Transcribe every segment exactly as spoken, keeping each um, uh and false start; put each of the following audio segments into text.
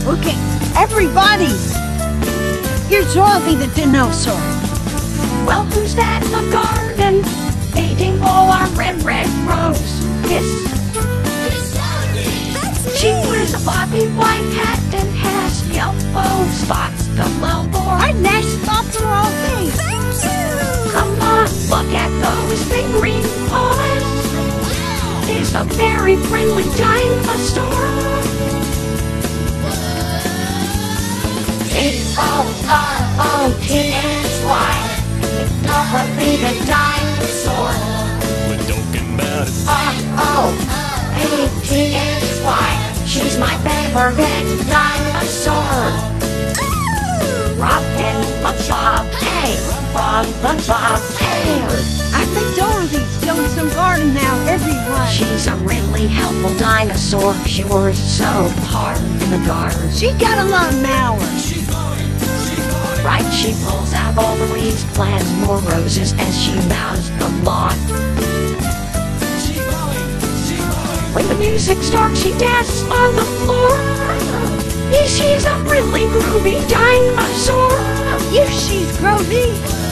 Okay, everybody! Here's Dorothy the Dinosaur. Well, who's that in the garden? Eating all our red, red rose. Yes. She wears a floppy white hat and has yellow spots below board. I nice spots are all day. Thank you! Come on, look at those big green paws. It's a very friendly dinosaur. D O R O T H Y. Dorothy the Dinosaur. We're talking about it. R O A T H Y. She's my favorite dinosaur. Rockin' the Bob, hey, from the Bob, hey. I think Dorothy's doing some garden now, everyone. She's a really helpful dinosaur. She works so hard in the garden. She got a lot of hours. Right, she pulls out all the weeds, plants more roses as she mows the lawn. When the music starts, she dances on the floor. Yeah, she's a really groovy dinosaur. Yeah, she's groovy.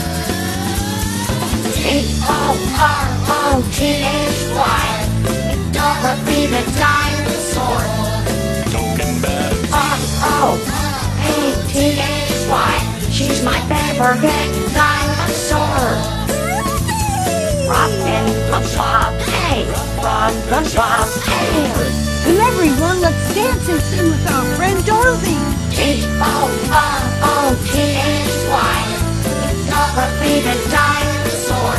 D O R O T H Y. Dorothy the Dinosaur. Talking about it. R O A T H Y. She's my favorite dinosaur. Rockin' the Bob, hey, from the Bob, hey. And everyone, let's dance and sing with our friend Dorothy. D O R O T H Y. Dorothy the Dinosaur.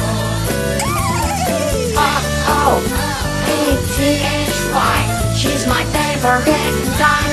R O A T H Y. She's my favorite dinosaur.